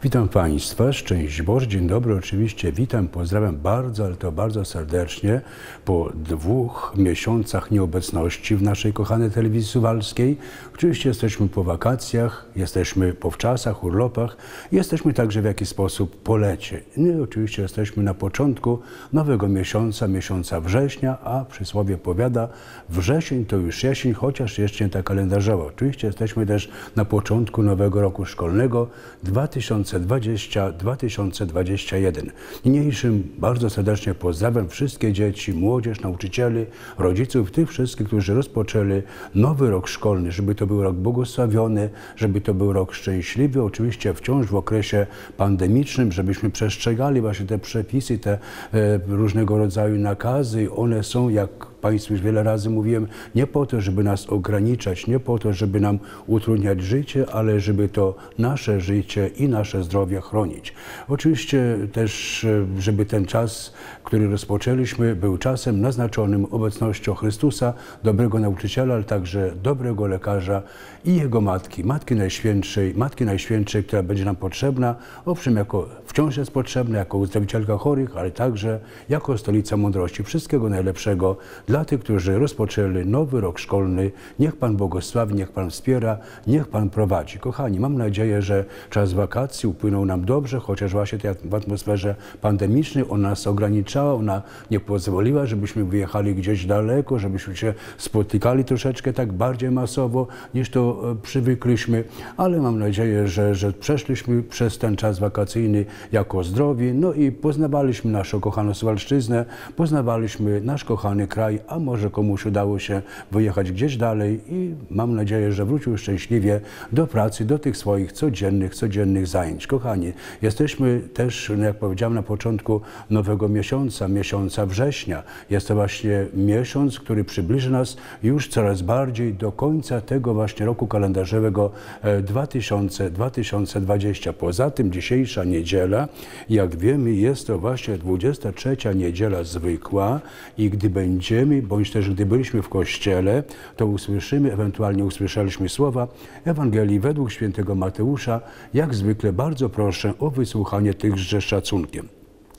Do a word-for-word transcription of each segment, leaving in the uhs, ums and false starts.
Witam Państwa, szczęść Boże, dzień dobry, oczywiście witam, pozdrawiam bardzo, ale to bardzo serdecznie po dwóch miesiącach nieobecności w naszej kochanej telewizji suwalskiej. Oczywiście jesteśmy po wakacjach, jesteśmy po wczasach, urlopach, jesteśmy także w jakiś sposób po lecie. No i oczywiście jesteśmy na początku nowego miesiąca, miesiąca września, a przysłowie powiada, wrzesień to już jesień, chociaż jeszcze nie tak kalendarzowo. Oczywiście jesteśmy też na początku nowego roku szkolnego dwa tysiące dwudziestego do dwa tysiące dwudziestego pierwszego. Niniejszym bardzo serdecznie pozdrawiam wszystkie dzieci, młodzież, nauczycieli, rodziców, tych wszystkich, którzy rozpoczęli nowy rok szkolny, żeby to był rok błogosławiony, żeby to był rok szczęśliwy, oczywiście wciąż w okresie pandemicznym, żebyśmy przestrzegali właśnie te przepisy, te e, różnego rodzaju nakazy. One są, jak Państwu już wiele razy mówiłem, nie po to, żeby nas ograniczać, nie po to, żeby nam utrudniać życie, ale żeby to nasze życie i nasze zdrowie chronić. Oczywiście też, żeby ten czas, który rozpoczęliśmy, był czasem naznaczonym obecnością Chrystusa, dobrego nauczyciela, ale także dobrego lekarza i Jego Matki, Matki Najświętszej, Matki Najświętszej, która będzie nam potrzebna, owszem, jako wciąż jest potrzebna, jako uzdrowicielka chorych, ale także jako stolica mądrości. Wszystkiego najlepszego dla tych, którzy rozpoczęli nowy rok szkolny. Niech Pan błogosławi, niech Pan wspiera, niech Pan prowadzi. Kochani, mam nadzieję, że czas wakacji upłynął nam dobrze, chociaż właśnie w atmosferze pandemicznej ona nas ograniczała, ona nie pozwoliła, żebyśmy wyjechali gdzieś daleko, żebyśmy się spotykali troszeczkę tak bardziej masowo, niż to przywykliśmy, ale mam nadzieję, że, że przeszliśmy przez ten czas wakacyjny jako zdrowi, no i poznawaliśmy naszą kochaną Suwalszczyznę, poznawaliśmy nasz kochany kraj, a może komuś udało się wyjechać gdzieś dalej i mam nadzieję, że wrócił szczęśliwie do pracy, do tych swoich codziennych, codziennych zajęć. Kochani, jesteśmy też, jak powiedziałem na początku nowego miesiąca, miesiąca września. Jest to właśnie miesiąc, który przybliży nas już coraz bardziej do końca tego właśnie roku kalendarzowego dwa tysiące dwudziestego. Poza tym dzisiejsza niedziela, jak wiemy, jest to właśnie dwudziesta trzecia niedziela zwykła i gdy będziemy, bądź też gdy byliśmy w kościele, to usłyszymy, ewentualnie usłyszeliśmy słowa Ewangelii według świętego Mateusza. Jak zwykle bardzo proszę o wysłuchanie tychże z szacunkiem.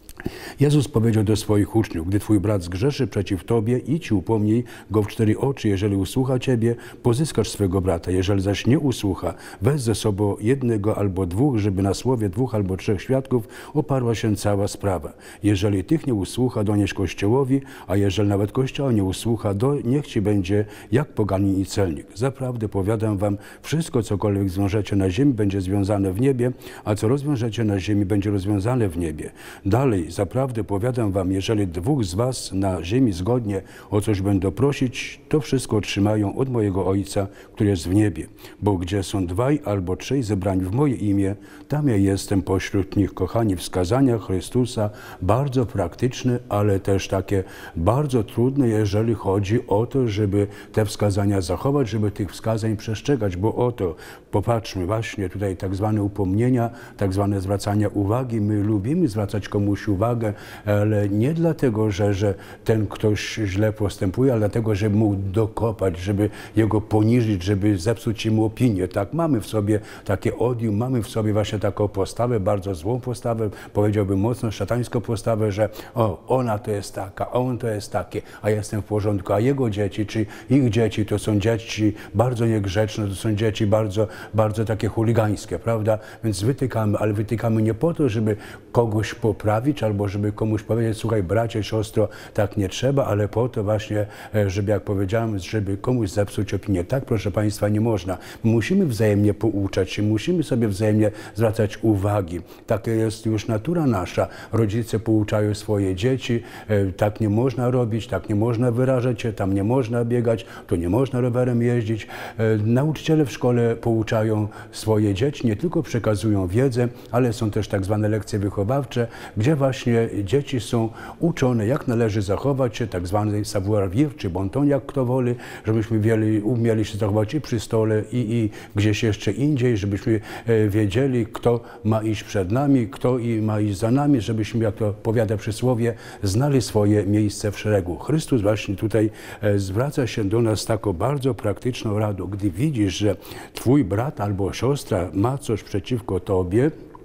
Jezus powiedział do swoich uczniów, gdy twój brat zgrzeszy przeciw tobie, idź i upomnij go w cztery oczy. Jeżeli usłucha ciebie, pozyskasz swego brata. Jeżeli zaś nie usłucha, weź ze sobą jednego albo dwóch, żeby na słowie dwóch albo trzech świadków oparła się cała sprawa. Jeżeli tych nie usłucha, donieś Kościołowi, a jeżeli nawet Kościoła nie usłucha, do, niech ci będzie jak poganin i celnik. Zaprawdę powiadam wam, wszystko cokolwiek zwiążecie na ziemi, będzie związane w niebie, a co rozwiążecie na ziemi, będzie rozwiązane w niebie. Dalej, zaprawdę powiadam wam, jeżeli dwóch z was na ziemi zgodnie o coś będą prosić, to wszystko otrzymają od mojego Ojca, który jest w niebie. Bo gdzie są dwaj albo trzej zebrani w moje imię, tam ja jestem pośród nich. Kochani, wskazania Chrystusa bardzo praktyczne, ale też takie bardzo trudne, jeżeli chodzi o to, żeby te wskazania zachować, żeby tych wskazań przestrzegać, bo oto, popatrzmy właśnie tutaj tak zwane upomnienia, tak zwane zwracania uwagi. My lubimy zwracać komuś uwagę, ale nie dlatego, że, że ten ktoś źle postępuje, ale dlatego, żeby mógł dokopać, żeby jego poniżyć, żeby zepsuć mu opinię. Tak, mamy w sobie takie odium, mamy w sobie właśnie taką postawę, bardzo złą postawę, powiedziałbym mocno szatańską postawę, że o, ona to jest taka, on to jest takie, a ja jestem w porządku, a jego dzieci, czy ich dzieci to są dzieci bardzo niegrzeczne, to są dzieci bardzo, bardzo takie chuligańskie, prawda? Więc wytykamy, ale wytykamy nie po to, żeby kogoś poprawić, albo żeby komuś powiedzieć, słuchaj bracie, siostro, tak nie trzeba, ale po to właśnie, żeby jak powiedziałem, żeby komuś zepsuć opinię. Tak, proszę Państwa, nie można. Musimy wzajemnie pouczać się, musimy sobie wzajemnie zwracać uwagi. Taka jest już natura nasza. Rodzice pouczają swoje dzieci, tak nie można robić, tak nie można wyrażać się, tam nie można biegać, tu nie można rowerem jeździć. Nauczyciele w szkole pouczają swoje dzieci, nie tylko przekazują wiedzę, ale są też tak zwane lekcje wychowawcze, gdzie właśnie dzieci są uczone, jak należy zachować się, tak zwany savoir-vivre, czy bon ton, jak kto woli, żebyśmy wieli, umieli się zachować i przy stole, i, i gdzieś jeszcze indziej, żebyśmy wiedzieli, kto ma iść przed nami, kto i ma iść za nami, żebyśmy, jak to powiada przysłowie, znali swoje miejsce w szeregu. Chrystus właśnie tutaj zwraca się do nas z taką bardzo praktyczną radą. Gdy widzisz, że twój brat albo siostra ma coś przeciwko tobie,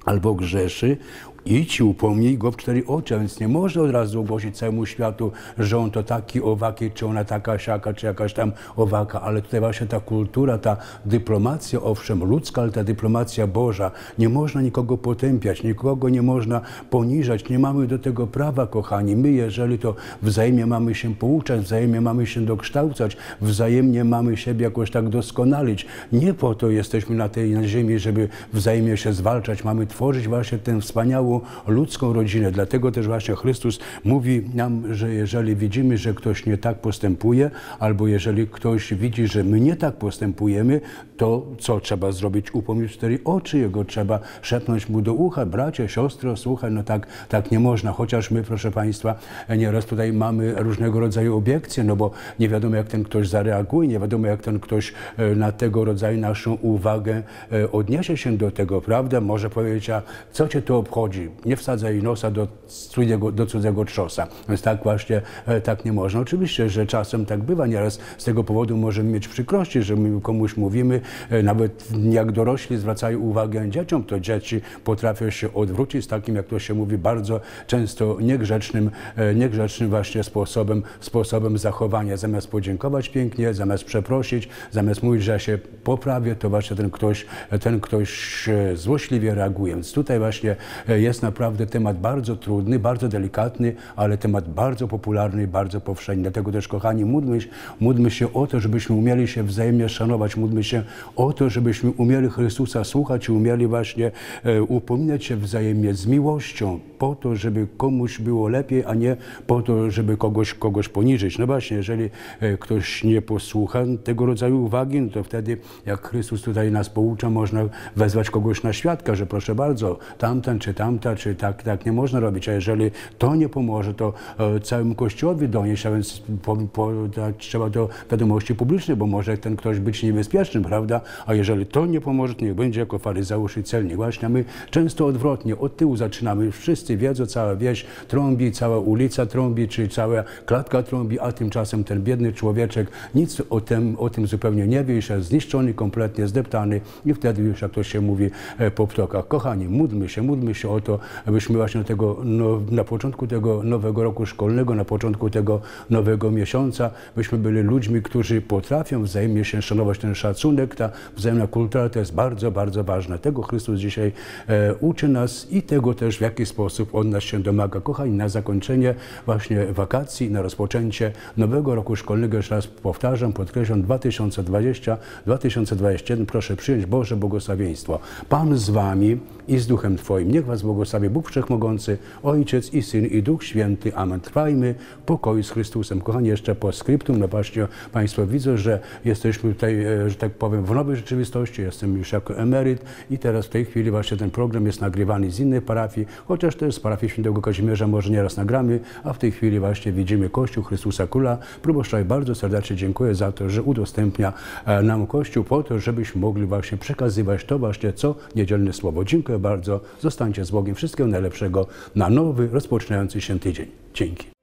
albo grzeszy, idź i upomnij go w cztery oczy, a więc nie można od razu ogłosić całemu światu, że on to taki, owaki, czy ona taka, siaka, czy jakaś tam owaka, ale tutaj właśnie ta kultura, ta dyplomacja, owszem, ludzka, ale ta dyplomacja Boża, nie można nikogo potępiać, nikogo nie można poniżać, nie mamy do tego prawa, kochani. My, jeżeli to wzajemnie mamy się pouczać, wzajemnie mamy się dokształcać, wzajemnie mamy siebie jakoś tak doskonalić. Nie po to jesteśmy na tej na ziemi, żeby wzajemnie się zwalczać, mamy tworzyć właśnie tę wspaniałą ludzką rodzinę. Dlatego też właśnie Chrystus mówi nam, że jeżeli widzimy, że ktoś nie tak postępuje, albo jeżeli ktoś widzi, że my nie tak postępujemy, to co trzeba zrobić? Upomnieć cztery oczy jego, trzeba szepnąć mu do ucha, bracie, siostro, słuchaj, no tak, tak nie można, chociaż my, proszę Państwa, nieraz tutaj mamy różnego rodzaju obiekcje, no bo nie wiadomo, jak ten ktoś zareaguje, nie wiadomo, jak ten ktoś na tego rodzaju naszą uwagę odniesie się do tego, prawda? Może powiedzieć, a co cię to obchodzi? Nie wsadzaj nosa do cudzego, do cudzego trzosa. Więc tak właśnie, tak nie można. Oczywiście, że czasem tak bywa, nieraz z tego powodu możemy mieć przykrości, że my komuś mówimy, nawet jak dorośli zwracają uwagę dzieciom, to dzieci potrafią się odwrócić z takim, jak to się mówi, bardzo często niegrzecznym, niegrzecznym właśnie sposobem, sposobem zachowania. Zamiast podziękować pięknie, zamiast przeprosić, zamiast mówić, że ja się poprawię, to właśnie ten ktoś, ten ktoś złośliwie reaguje. Więc tutaj właśnie jest naprawdę temat bardzo trudny, bardzo delikatny, ale temat bardzo popularny i bardzo powszechny. Dlatego też, kochani, módlmy, módlmy się o to, żebyśmy umieli się wzajemnie szanować, módlmy się o to, żebyśmy umieli Chrystusa słuchać i umieli właśnie e, upominać się wzajemnie z miłością, po to, żeby komuś było lepiej, a nie po to, żeby kogoś, kogoś poniżyć. No właśnie, jeżeli e, ktoś nie posłucha tego rodzaju uwagi, no to wtedy, jak Chrystus tutaj nas poucza, można wezwać kogoś na świadka, że proszę bardzo, tamten czy tamta, czy tak, tak nie można robić, a jeżeli to nie pomoże, to e, całemu Kościołowi donieść, a więc po, po, dać trzeba do wiadomości publicznej, bo może ten ktoś być niebezpieczny, prawda? A jeżeli to nie pomoże, to niech będzie jako faryzeusz i celnik. Właśnie my często odwrotnie, od tyłu zaczynamy. Wszyscy wiedzą, cała wieś trąbi, cała ulica trąbi, czy cała klatka trąbi, a tymczasem ten biedny człowieczek nic o tym, o tym zupełnie nie wie, już jest zniszczony, kompletnie zdeptany i wtedy już, jak to się mówi, po ptokach. Kochani, módlmy się, módlmy się o to, abyśmy właśnie tego, no, na początku tego nowego roku szkolnego, na początku tego nowego miesiąca, byśmy byli ludźmi, którzy potrafią wzajemnie się szanować. Ten szacunek, ta wzajemna kultura to jest bardzo, bardzo ważne. Tego Chrystus dzisiaj e, uczy nas i tego też w jaki sposób on nas się domaga. Kochani, na zakończenie właśnie wakacji, na rozpoczęcie nowego roku szkolnego, jeszcze raz powtarzam, podkreślam, dwa tysiące dwudziesty dwa tysiące dwudziesty jeden, proszę przyjąć Boże błogosławieństwo. Pan z wami i z duchem Twoim. Niech was błogosławi Bóg Wszechmogący, Ojciec i Syn i Duch Święty. Amen. Trwajmy w pokoju z Chrystusem. Kochani, jeszcze po skryptum, no właśnie Państwo widzą, że jesteśmy tutaj, że tak powiem, w nowej rzeczywistości. Jestem już jako emeryt i teraz w tej chwili właśnie ten program jest nagrywany z innej parafii, chociaż też z parafii Świętego Kazimierza może nieraz nagramy, a w tej chwili właśnie widzimy Kościół Chrystusa Króla. Proboszczaj, bardzo serdecznie dziękuję za to, że udostępnia nam Kościół po to, żebyśmy mogli właśnie przekazywać to właśnie co niedzielne słowo. Dziękuję bardzo. Zostańcie z Bogiem. Wszystkiego najlepszego na nowy, rozpoczynający się tydzień. Dzięki.